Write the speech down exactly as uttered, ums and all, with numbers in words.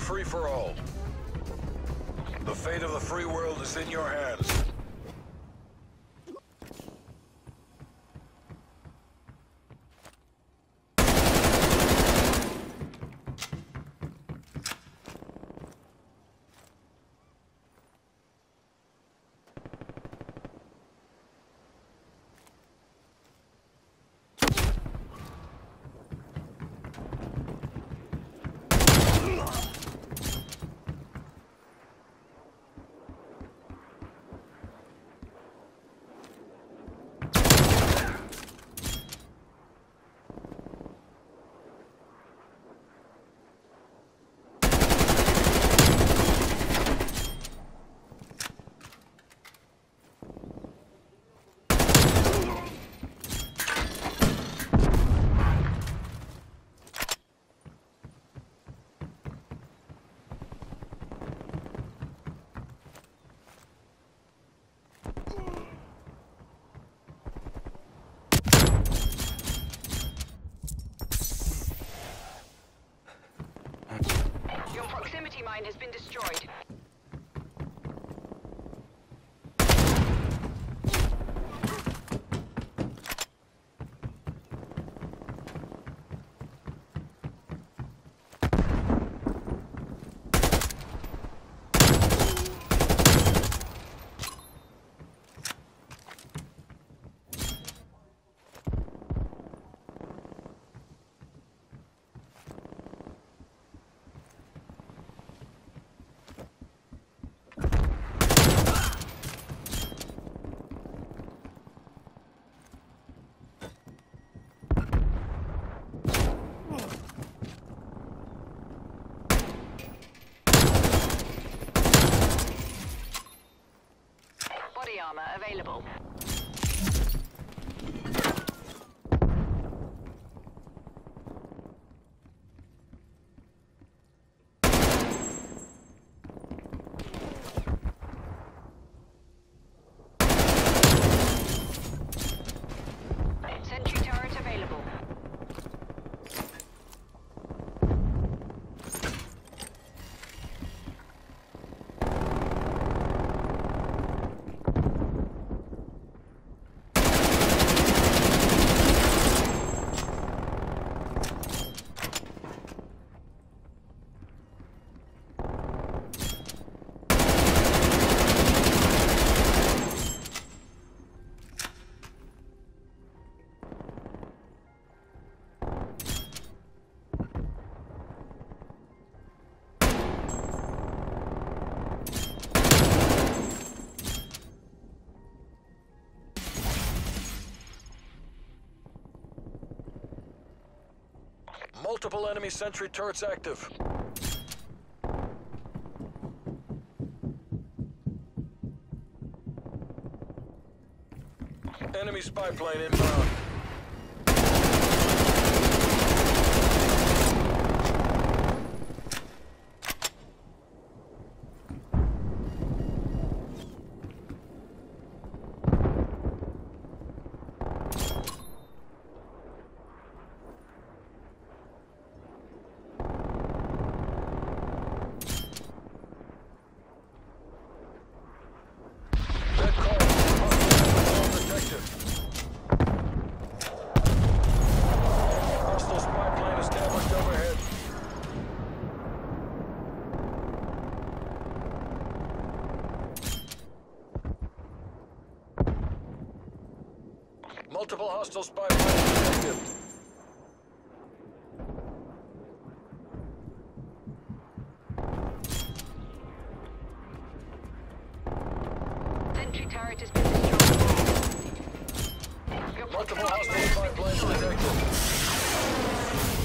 free-for-all. The fate of the free world is in your hands. Your proximity mine has been destroyed. Body armor available. Sentry turret available. Multiple enemy sentry turrets active. Enemy spy plane inbound. Multiple hostile spy planes detected. Sentry turret has been destroyed. Your Multiple proximity hostile mine spy has been planes destroyed. detected.